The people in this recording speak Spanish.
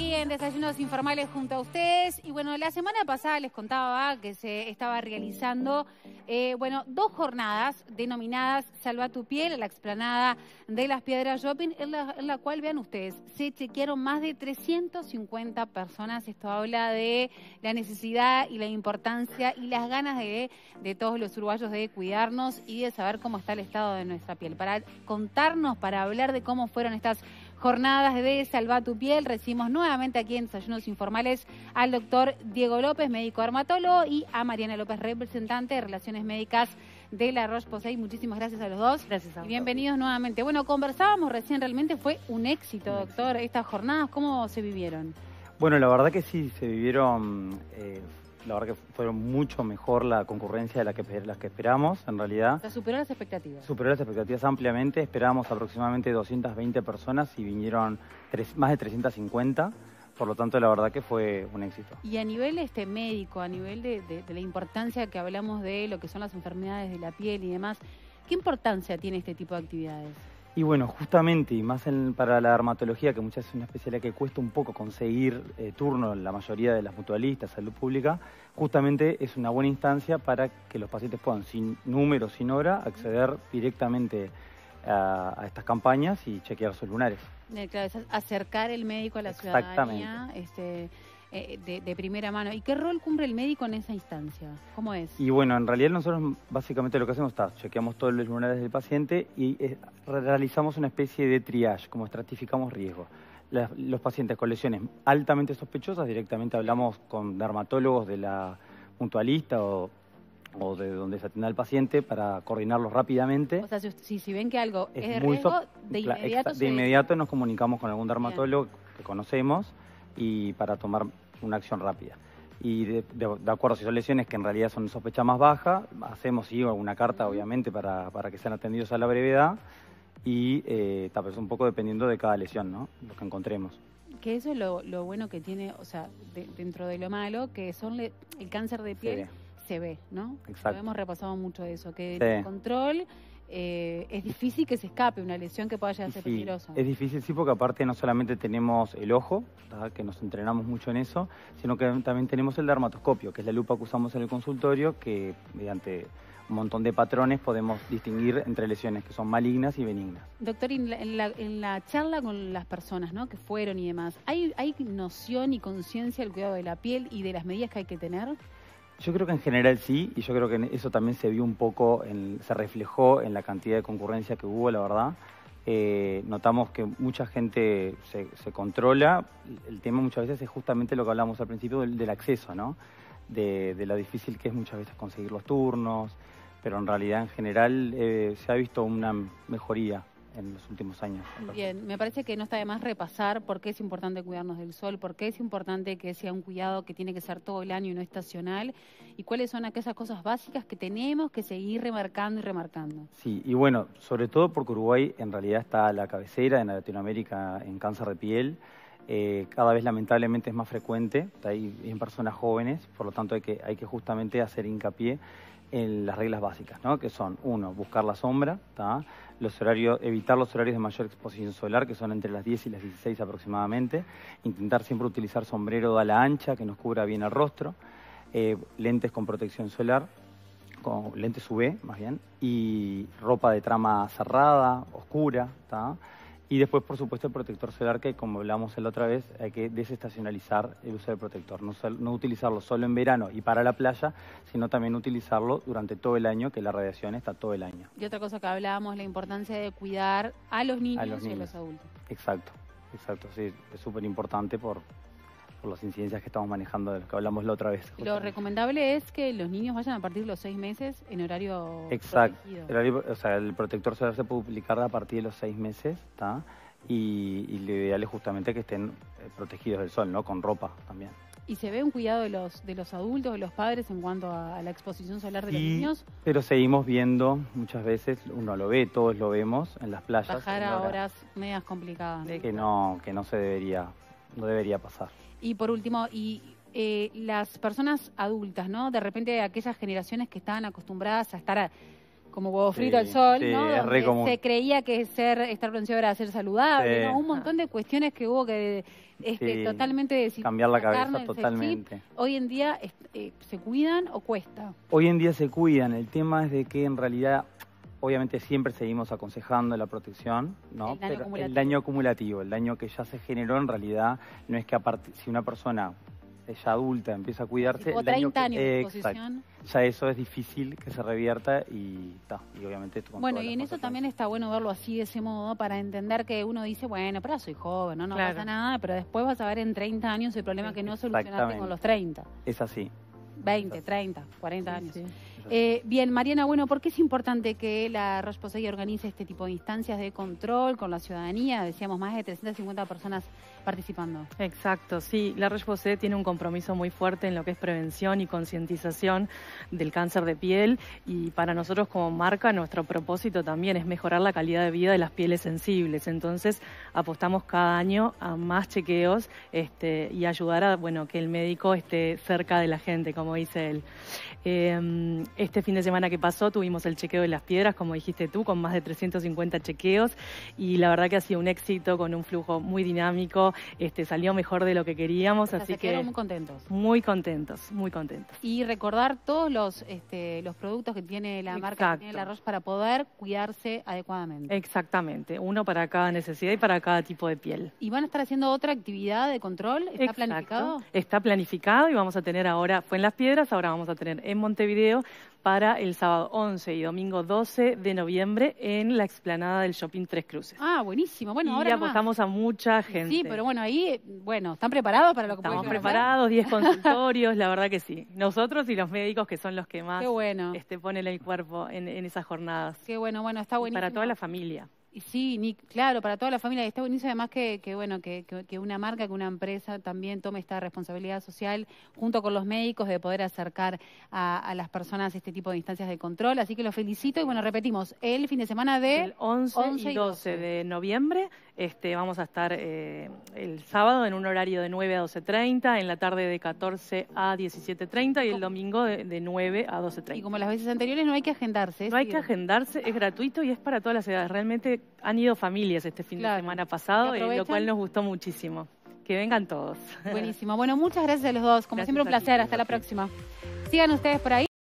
Aquí en Desayunos Informales junto a ustedes. Y bueno, la semana pasada les contaba que se estaba realizando, dos jornadas denominadas Salva tu piel, la explanada de las Piedras Shopping, en la cual, vean ustedes, se chequearon más de 350 personas. Esto habla de la necesidad y la importancia y las ganas de todos los uruguayos de cuidarnos y de saber cómo está el estado de nuestra piel. Para contarnos, para hablar de cómo fueron estas jornadas de Salva tu piel, recibimos nuevamente aquí en Desayunos Informales al doctor Diego López, médico dermatólogo, y a Mariana López, representante de Relaciones Médicas de La Roche-Posay. Muchísimas gracias a los dos. Gracias a y bienvenidos nuevamente. Bueno, conversábamos recién, realmente fue un éxito, doctor, estas jornadas. ¿Cómo se vivieron? Bueno, la verdad que sí, se vivieron, la verdad que fueron mucho mejor la concurrencia de las que esperamos, en realidad. O sea, superó las expectativas. Superó las expectativas ampliamente, esperábamos aproximadamente 220 personas y vinieron más de 350, por lo tanto la verdad que fue un éxito. Y a nivel médico, a nivel de la importancia que hablamos de lo que son las enfermedades de la piel y demás, ¿qué importancia tiene este tipo de actividades? Y bueno, justamente, y más para la dermatología, que muchas veces es una especialidad que cuesta un poco conseguir turno en la mayoría de las mutualistas, salud pública, justamente es una buena instancia para que los pacientes puedan, sin número, sin hora, acceder directamente a estas campañas y chequear sus lunares. Claro, es acercar el médico a la ciudadanía de primera mano. ¿Y qué rol cumple el médico en esa instancia? ¿Cómo es? Y bueno, en realidad nosotros básicamente lo que hacemos es chequeamos todos los lunares del paciente y realizamos una especie de triage, como estratificamos riesgos. Los pacientes con lesiones altamente sospechosas, directamente hablamos con dermatólogos de la mutualista o de donde se atiende al paciente para coordinarlos rápidamente. O sea, si ven que algo es de muy riesgo, de inmediato nos comunicamos con algún dermatólogo que conocemos y para tomar una acción rápida. Y de acuerdo, si son lesiones que en realidad son sospecha más baja, hacemos una carta obviamente para que sean atendidos a la brevedad y pues un poco dependiendo de cada lesión, ¿no? Lo que encontremos. Que eso es lo bueno que tiene, o sea, dentro de lo malo, que son el cáncer de piel se ve, ¿no? Exacto. Lo hemos repasado mucho de eso, que el control es difícil que se escape una lesión que pueda llegar a ser peligrosa. Es difícil, sí, porque aparte no solamente tenemos el ojo, ¿verdad?, que nos entrenamos mucho en eso, sino que también tenemos el dermatoscopio, que es la lupa que usamos en el consultorio, que mediante un montón de patrones podemos distinguir entre lesiones que son malignas y benignas. Doctor, en la charla con las personas, ¿no?, que fueron y demás, ¿hay noción y conciencia del cuidado de la piel y de las medidas que hay que tener? Yo creo que en general sí, y yo creo que eso también se vio un poco, se reflejó en la cantidad de concurrencia que hubo, la verdad. Notamos que mucha gente se controla. El tema muchas veces es justamente lo que hablamos al principio del acceso, ¿no? De lo difícil que es muchas veces conseguir los turnos, pero en realidad en general se ha visto una mejoría en los últimos años. Bien, me parece que no está de más repasar por qué es importante cuidarnos del sol, por qué es importante que sea un cuidado que tiene que ser todo el año y no estacional, y cuáles son aquellas cosas básicas que tenemos que seguir remarcando y remarcando. Sí, y bueno, sobre todo porque Uruguay en realidad está a la cabecera en Latinoamérica en cáncer de piel. Cada vez lamentablemente es más frecuente, está ahí en personas jóvenes, por lo tanto hay que justamente hacer hincapié en las reglas básicas, ¿no? Que son, uno, buscar la sombra, ¿tá? Evitar los horarios de mayor exposición solar, que son entre las 10 y las 16 aproximadamente, intentar siempre utilizar sombrero de ala ancha, que nos cubra bien el rostro, lentes con protección solar, con lentes UV más bien, y ropa de trama cerrada, oscura, ¿tá? Y después, por supuesto, el protector solar, que como hablamos la otra vez, hay que desestacionalizar el uso del protector. No utilizarlo solo en verano y para la playa, sino también utilizarlo durante todo el año, que la radiación está todo el año. Y otra cosa que hablábamos, la importancia de cuidar a los niños y a los adultos. Exacto, sí, es súper importante por las incidencias que estamos manejando, de lo que hablamos la otra vez. Justamente. Lo recomendable es que los niños vayan a partir de los 6 meses en horario exacto. protegido. El protector solar se puede publicar a partir de los 6 meses, ¿tá? Y lo ideal es justamente que estén protegidos del sol, ¿no? Con ropa también. ¿Y se ve un cuidado de los adultos, de los padres en cuanto a la exposición solar de los niños? Pero seguimos viendo muchas veces, uno lo ve, todos lo vemos en las playas. Bajar a horas medias complicadas. Que no debería pasar. Y por último, las personas adultas, ¿no? De repente aquellas generaciones que estaban acostumbradas a estar como huevo frito al sol, sí, ¿no? es re común. Se creía que estar bronceado era ser saludable, ¿no? Un montón de cuestiones que hubo que totalmente cambiar la cabeza totalmente. Hoy en día ¿se cuidan o cuesta? Hoy en día se cuidan. El tema es de que en realidad, obviamente siempre seguimos aconsejando la protección, ¿no? Pero el daño acumulativo, el daño que ya se generó en realidad no es que aparte, si una persona ya adulta empieza a cuidarse, o 30 años de exposición, ya eso es difícil que se revierta y obviamente esto bueno, y en eso también está bueno verlo así, de ese modo, para entender que uno dice, bueno, pero soy joven, no pasa nada, pero después vas a ver en 30 años el problema que no solucionaste con los 30. Es así. 20, 30, 40 años. Sí. Bien, Mariana, bueno, ¿por qué es importante que la Roche-Posay organice este tipo de instancias de control con la ciudadanía? Decíamos, más de 350 personas participando. Exacto, sí. La Roche-Posay tiene un compromiso muy fuerte en lo que es prevención y concientización del cáncer de piel, y para nosotros como marca nuestro propósito también es mejorar la calidad de vida de las pieles sensibles. Entonces apostamos cada año a más chequeos y ayudar a que el médico esté cerca de la gente, como dice él. Este fin de semana que pasó tuvimos el chequeo de las piedras, como dijiste tú, con más de 350 chequeos, y la verdad que ha sido un éxito, con un flujo muy dinámico, salió mejor de lo que queríamos, así que quedaron muy contentos. Muy contentos, muy contentos. Y recordar todos los productos que tiene la marca, que tiene la Roche, para poder cuidarse adecuadamente. Exactamente, uno para cada necesidad y para cada tipo de piel. ¿Y van a estar haciendo otra actividad de control? ¿Está planificado? Está planificado, y vamos a tener ahora, fue en Las Piedras, ahora vamos a tener en Montevideo para el sábado 11 y domingo 12 de noviembre en la explanada del Shopping Tres Cruces. Ah, buenísimo. Bueno, y apostamos a mucha gente. Sí, pero ahí, ¿están preparados para lo que Estamos preparados, 10 consultorios, la verdad que sí. Nosotros y los médicos, que son los que más ponen el cuerpo en esas jornadas. Qué bueno, está buenísimo. Y para toda la familia. Sí, claro, para toda la familia. Está buenísimo además que una marca, que una empresa también tome esta responsabilidad social junto con los médicos de poder acercar a las personas este tipo de instancias de control. Así que los felicito y repetimos, el fin de semana del 11 y 12 de noviembre vamos a estar el sábado en un horario de 9 a 12:30, en la tarde de 14 a 17:30 y el domingo de 9 a 12:30. Y como las veces anteriores no hay que agendarse. No hay que agendarse, es gratuito y es para todas las edades. Realmente han ido familias este fin de semana pasado, lo cual nos gustó muchísimo. Que vengan todos. Buenísimo. Bueno, muchas gracias a los dos. Como siempre, un placer. Hasta la próxima. Sigan ustedes por ahí.